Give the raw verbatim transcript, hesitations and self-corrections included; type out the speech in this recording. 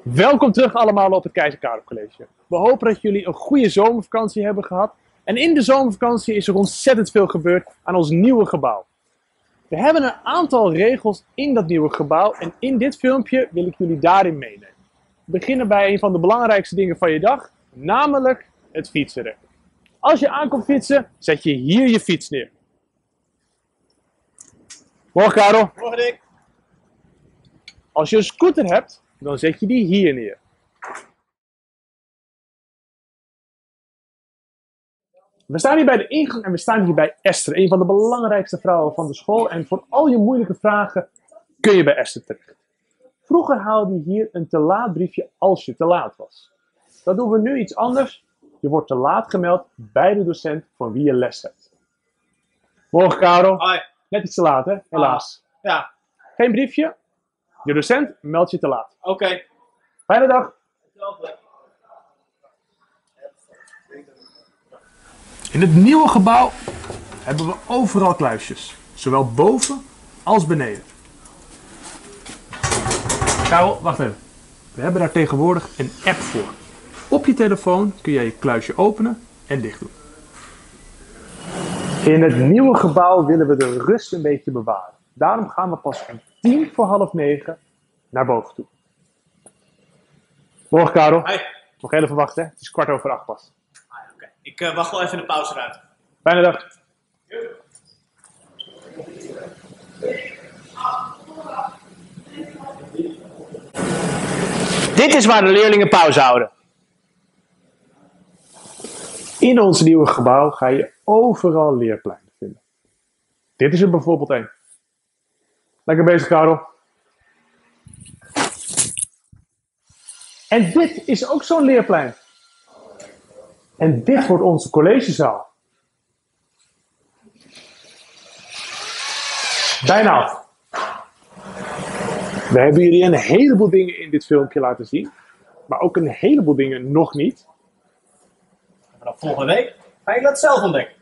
Welkom terug allemaal op het Keizer Karel College. We hopen dat jullie een goede zomervakantie hebben gehad. En in de zomervakantie is er ontzettend veel gebeurd aan ons nieuwe gebouw. We hebben een aantal regels in dat nieuwe gebouw en in dit filmpje wil ik jullie daarin meenemen. We beginnen bij een van de belangrijkste dingen van je dag, namelijk het fietsenrecht. Als je aankomt fietsen, zet je hier je fiets neer. Morgen Karel. Morgen Dick. Als je een scooter hebt, dan zet je die hier neer. We staan hier bij de ingang en we staan hier bij Esther, een van de belangrijkste vrouwen van de school. En voor al je moeilijke vragen kun je bij Esther terecht. Vroeger haalde je hier een te laat briefje als je te laat was. Dat doen we nu iets anders. Je wordt te laat gemeld bij de docent van wie je les hebt. Morgen Karel. Hoi. Net iets te laat hè, helaas. Ah, ja, Geen briefje. Je docent meldt je te laat. oké. Okay. Fijne dag. In het nieuwe gebouw hebben we overal kluisjes. Zowel boven als beneden. Karel, wacht even. We hebben daar tegenwoordig een app voor. Op je telefoon kun jij je kluisje openen en dicht doen. In het nieuwe gebouw willen we de rust een beetje bewaren. Daarom gaan we pas om tien voor half negen naar boven toe. Morgen Karel. Hoi. Nog even wachten, hè? Het is kwart over acht pas. Ah, ja, okay. Ik uh, wacht wel even in de pauzeruimte. Fijne dag. Dit is waar de leerlingen pauze houden. In ons nieuwe gebouw ga je overal leerpleinen vinden. Dit is er bijvoorbeeld één. Lekker bezig, Karel. En dit is ook zo'n leerplein. En dit wordt onze collegezaal. Bijna af. We hebben jullie een heleboel dingen in dit filmpje laten zien. Maar ook een heleboel dingen nog niet. Vanaf volgende week ga je dat zelf ontdekken.